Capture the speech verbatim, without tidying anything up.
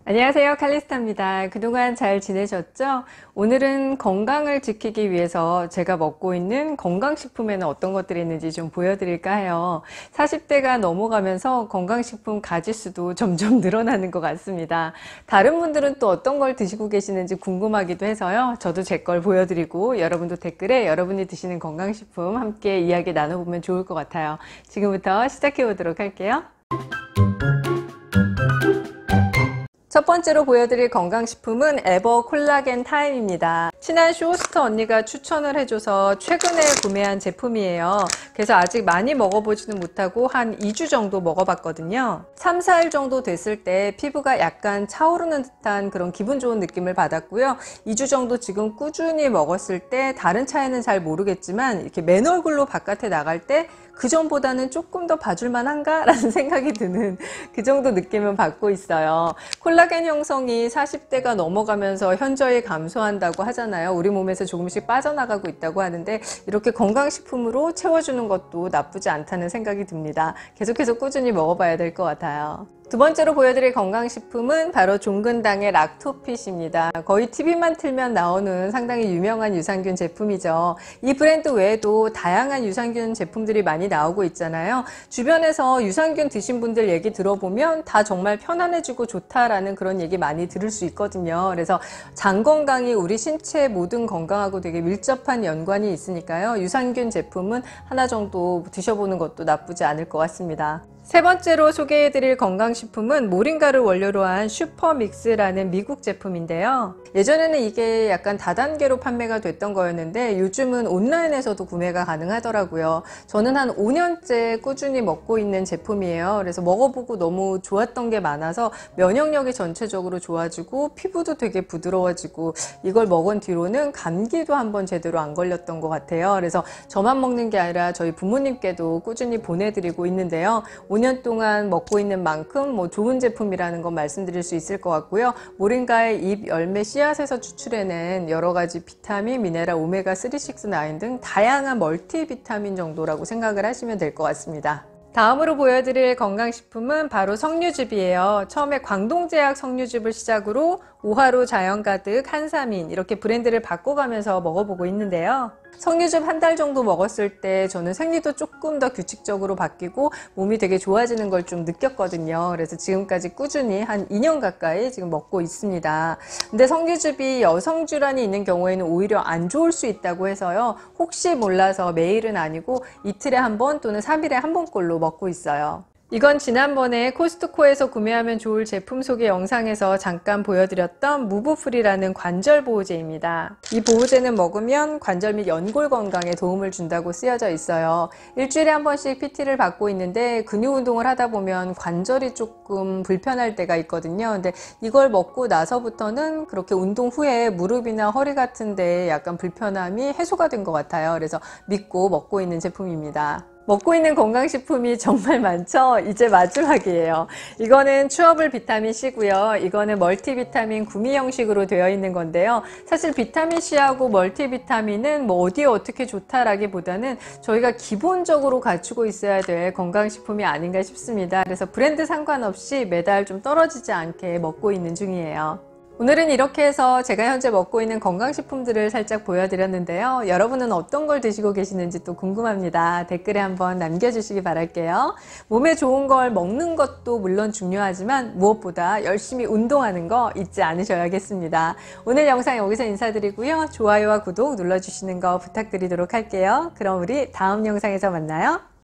안녕하세요, 칼리스타입니다. 그동안 잘 지내셨죠? 오늘은 건강을 지키기 위해서 제가 먹고 있는 건강식품에는 어떤 것들이 있는지 좀 보여드릴까 해요. 사십 대가 넘어가면서 건강식품 가짓수도 점점 늘어나는 것 같습니다. 다른 분들은 또 어떤 걸 드시고 계시는지 궁금하기도 해서요. 저도 제 걸 보여드리고 여러분도 댓글에 여러분이 드시는 건강식품 함께 이야기 나눠보면 좋을 것 같아요. 지금부터 시작해 보도록 할게요. 첫 번째로 보여드릴 건강식품은 에버 콜라겐 타임입니다. 친한 쇼호스터 언니가 추천을 해줘서 최근에 구매한 제품이에요. 그래서 아직 많이 먹어보지는 못하고 한 이 주 정도 먹어봤거든요. 삼, 사 일 정도 됐을 때 피부가 약간 차오르는 듯한 그런 기분 좋은 느낌을 받았고요. 이 주 정도 지금 꾸준히 먹었을 때 다른 차이는 잘 모르겠지만 이렇게 맨 얼굴로 바깥에 나갈 때 그전보다는 조금 더 봐줄만 한가? 라는 생각이 드는 그 정도 느낌을 받고 있어요. 콜라겐 형성이 사십 대가 넘어가면서 현저히 감소한다고 하잖아요. 우리 몸에서 조금씩 빠져나가고 있다고 하는데 이렇게 건강식품으로 채워주는 것도 나쁘지 않다는 생각이 듭니다. 계속해서 꾸준히 먹어봐야 될 것 같아요. 두 번째로 보여드릴 건강식품은 바로 종근당의 락토핏입니다. 거의 티비만 틀면 나오는 상당히 유명한 유산균 제품이죠. 이 브랜드 외에도 다양한 유산균 제품들이 많이 나오고 있잖아요. 주변에서 유산균 드신 분들 얘기 들어보면 다 정말 편안해지고 좋다라는 그런 얘기 많이 들을 수 있거든요. 그래서 장 건강이 우리 신체 모든 건강하고 되게 밀접한 연관이 있으니까요. 유산균 제품은 하나 정도 드셔보는 것도 나쁘지 않을 것 같습니다. 세 번째로 소개해드릴 건강식품은 모링가를 원료로 한 슈퍼믹스라는 미국 제품인데요. 예전에는 이게 약간 다단계로 판매가 됐던 거였는데 요즘은 온라인에서도 구매가 가능하더라고요. 저는 한 오 년째 꾸준히 먹고 있는 제품이에요. 그래서 먹어보고 너무 좋았던 게 많아서 면역력이 전체적으로 좋아지고 피부도 되게 부드러워지고 이걸 먹은 뒤로는 감기도 한번 제대로 안 걸렸던 것 같아요. 그래서 저만 먹는 게 아니라 저희 부모님께도 꾸준히 보내드리고 있는데요. 오 년 동안 먹고 있는 만큼 뭐 좋은 제품이라는 건 말씀드릴 수 있을 것 같고요. 모링가의 잎, 열매, 씨앗에서 추출해낸 여러 가지 비타민, 미네랄, 오메가 삼, 육, 구 등 다양한 멀티비타민 정도라고 생각을 하시면 될 것 같습니다. 다음으로 보여드릴 건강식품은 바로 석류즙이에요. 처음에 광동제약 석류즙을 시작으로 오하로 자연가득, 한삼인 이렇게 브랜드를 바꿔가면서 먹어보고 있는데요. 석류즙 한 달 정도 먹었을 때 저는 생리도 조금 더 규칙적으로 바뀌고 몸이 되게 좋아지는 걸 좀 느꼈거든요. 그래서 지금까지 꾸준히 한 이 년 가까이 지금 먹고 있습니다. 근데 석류즙이 여성 질환이 있는 경우에는 오히려 안 좋을 수 있다고 해서요. 혹시 몰라서 매일은 아니고 이틀에 한 번 또는 삼 일에 한 번꼴로 먹고 있어요. 이건 지난번에 코스트코에서 구매하면 좋을 제품 소개 영상에서 잠깐 보여드렸던 무브풀이라는 관절 보호제입니다. 이 보호제는 먹으면 관절 및 연골 건강에 도움을 준다고 쓰여져 있어요. 일주일에 한 번씩 피티를 받고 있는데 근육 운동을 하다 보면 관절이 조금 불편할 때가 있거든요. 근데 이걸 먹고 나서부터는 그렇게 운동 후에 무릎이나 허리 같은 데 약간 불편함이 해소가 된 것 같아요. 그래서 믿고 먹고 있는 제품입니다. 먹고 있는 건강식품이 정말 많죠? 이제 마지막이에요. 이거는 추어블 비타민 C고요. 이거는 멀티비타민 구미 형식으로 되어 있는 건데요. 사실 비타민 C하고 멀티비타민은 뭐 어디에 어떻게 좋다라기보다는 저희가 기본적으로 갖추고 있어야 될 건강식품이 아닌가 싶습니다. 그래서 브랜드 상관없이 매달 좀 떨어지지 않게 먹고 있는 중이에요. 오늘은 이렇게 해서 제가 현재 먹고 있는 건강식품들을 살짝 보여드렸는데요. 여러분은 어떤 걸 드시고 계시는지 또 궁금합니다. 댓글에 한번 남겨주시기 바랄게요. 몸에 좋은 걸 먹는 것도 물론 중요하지만 무엇보다 열심히 운동하는 거 잊지 않으셔야겠습니다. 오늘 영상 여기서 인사드리고요. 좋아요와 구독 눌러주시는 거 부탁드리도록 할게요. 그럼 우리 다음 영상에서 만나요.